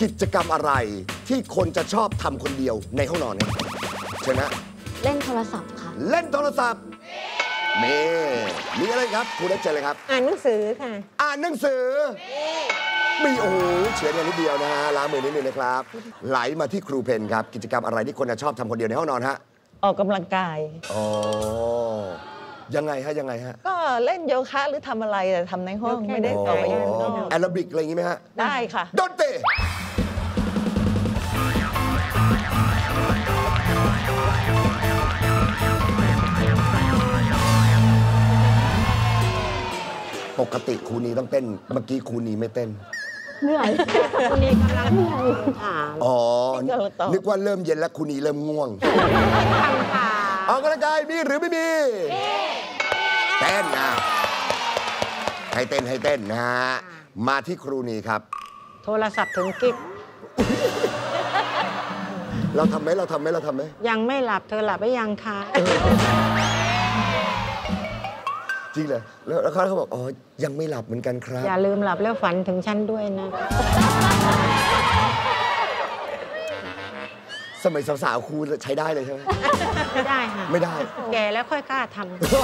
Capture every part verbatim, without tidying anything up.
กิจกรรมอะไรที่คนจะชอบทำคนเดียวในห้องนอนครับเชิญนะเล่นโทรศัพท์ค่ะเล่นโทรศัพท์เมย์มีอะไรครับคุณเล็กเจอเลยครับอ่านหนังสือค่ะอ่านหนังสือมีโอ้โหเฉือนอย่างนิดเดียวนะฮะล้างมือนิดนึงนะครับไหลมาที่ครูเพนครับกิจกรรมอะไรที่คนจะชอบทำคนเดียวในห้องนอนฮะออกกำลังกายอ๋อยังไงฮะยังไงฮะก็เล่นโยคะหรือทำอะไรแต่ทำในห้องไม่ได้ออกไปข้างนอกแอโรบิกอะไรอย่างงี้ไหมฮะได้ค่ะดนตรีปกติครูนีต้องเต้นเมื่อกี้ครูนีไม่เต้นเหนื่อยครูนีกำลังเหนื่อยอ๋อนึกว่าเริ่มเย็นแล้วครูนีเริ่มง่วงออกกำลังกายมีหรือไม่มีเต้นนะให้เต้นให้เต้นนะฮะมาที่ครูนีครับโทรศัพท์ถึงกิ๊กเราทำไหมเราทำไหมเราทำไหมยังไม่หลับเธอหลับไปยังคะจริงเลยแล้วเขาบอกอ๋อยังไม่หลับเหมือนกันครับอย่าลืมหลับแล้วฝันถึงฉันด้วยนะสมัยสาวๆครูใช้ได้เลยใช่ไหมไม่ได้ค่ะไม่ได้แก่แล้วค่อยกล้าท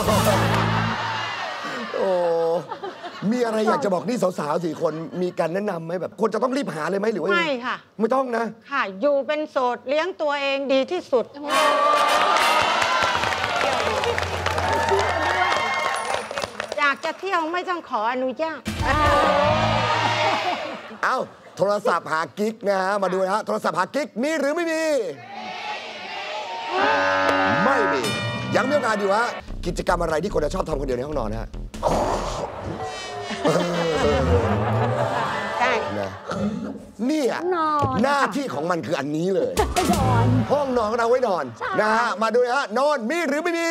ำโอ้มีอะไรอยากจะบอกนี่สาวๆสี่คนมีการแนะนำไหมแบบคนจะต้องรีบหาเลยไหมหรือว่าไม่ค่ะไม่ต้องนะค่ะอยู่เป็นโสดเลี้ยงตัวเองดีที่สุดอยากจะเที่ยวไม่ต้องขออนุญาตเอ้าโทรศัพท์หากิ๊กนะฮะมาดูนะฮะโทรศัพท์หากิ๊กมีหรือไม่มีไม่มียังมีโอกาสอยู่ฮะกิจกรรมอะไรที่คนจะชอบทำคนเดียวในห้องนอนฮะใช่นะนี่อะหน้าที่ของมันคืออันนี้เลยห้องนอนเราไว้นอนนะฮะมาดูนะฮะนอนมีหรือไม่มี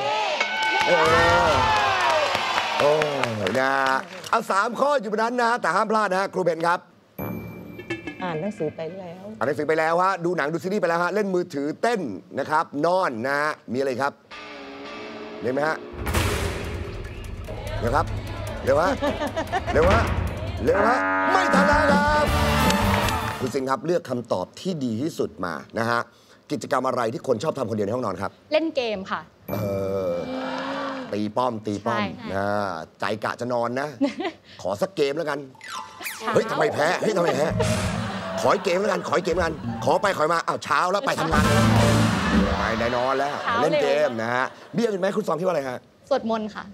โอ้นะเอาสามข้ออยู่บนนั้นนะแต่ห้ามพลาดนะฮะครูเบนครับอ่านหนังสือไปแล้วอ่านหนังสือไปแล้วฮะดูหนังดูซีรีส์ไปแล้วฮะเล่นมือถือเต้นนะครับนอนนะฮะมีอะไรครับเห็นไหมฮะเดี๋ยวครับเร็วฮะเร็วฮะเร็วฮะไม่ทันแล้วครับคุณสิงห์ครับเลือกคำตอบที่ดีที่สุดมานะฮะกิจกรรมอะไรที่คนชอบทำคนเดียวในห้องนอนครับเล่นเกมค่ะเออตีป้อมตีป้อมนะใจกะจะนอนนะขอสักเกมแล้วกันเฮ้ยทำไมแพ้เฮ้ยทำไมแพ้ขอเกมแล้วกันขอเกมแล้วกันขอไปขอมาอ้าวเช้าแล้วไปทำงานไปได้นอนแล้วเล่นเกมนะฮะเบี้ยเป็นไหมคุณซองคิดว่าอะไรฮะสวดมนต์ค่ะ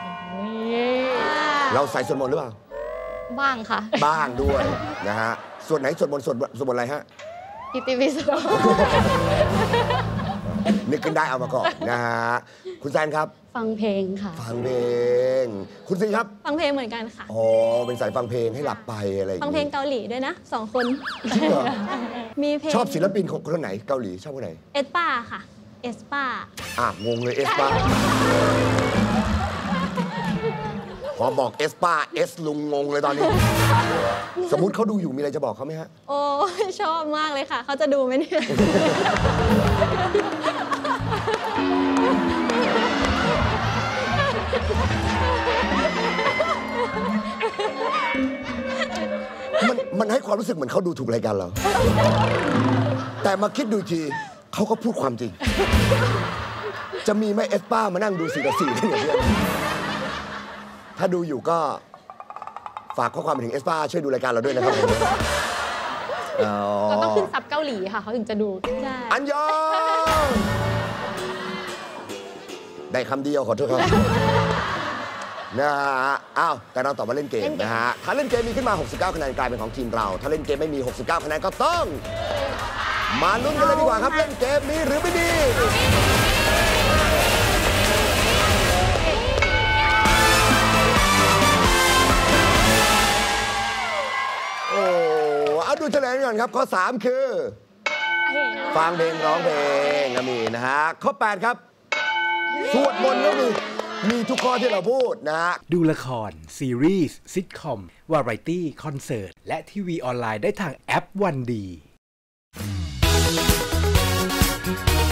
เราใส่สวดมนต์หรือเปล่าบ้างค่ะบ้างด้วยนะฮะส่วนไหนสวดมนต์สวดสวดมนต์อะไรฮะอิติปิโสนึกขึ้นได้เอามาก่อนนะฮะคุณแซนครับฟังเพลงค่ะฟังเพลงคุณซีครับฟังเพลงเหมือนกันค่ะอ๋อเป็นสายฟังเพลงให้หลับไปอะไรฟังเพลงเกาหลีด้วยนะสองคนมีเพลงชอบศิลปินคนไหนเกาหลีชอบคนไหนเอสป้าค่ะเอสป้าอ่ะงงเลยเอสป้าพอบอกเอสป้าเอสลุงงงเลยตอนนี้สมมุติเขาดูอยู่มีอะไรจะบอกเขาไหมฮะโอ้ชอบมากเลยค่ะเขาจะดูไหมเนี่ยมันมันให้ความรู้สึกเหมือนเขาดูถูกรายการเราแต่มาคิดดูทีเขาก็พูดความจริงจะมีไหมเอสป้ามานั่งดูสี่ต่อสี่ได้อย่างเงี้ยถ้าดูอยู่ก็ฝากข้อความไปถึงเอสป้าช่วยดูรายการเราด้วยนะครับเราต้องขึ้นซับเกาหลีค่ะเขาถึงจะดูอันยองได้คำเดียวขอโทษครับนะฮะอ้าวแต่เราตอบว่าเล่นเกมนะฮะถ้าเล่นเกมมีขึ้นมาหกสิบเก้าคะแนนกลายเป็นของทีมเราถ้าเล่นเกมไม่มีหกสิบเก้าคะแนนก็ต้องมาลุ้นกันเลยดีกว่าครับเล่นเกมมีหรือไม่มีโอ้เอาดูเฉลยก่อนครับข้อสามคือฟังเพลงร้องเพลงก็มีนะฮะข้อแปดครับสวดมนต์ก็มีมีทุกข้อที่เราพูดนะฮะดูละครซีรีส์ซิทคอมวาไรตี้คอนเสิร์ตและทีวีออนไลน์ได้ทางแอปวันดี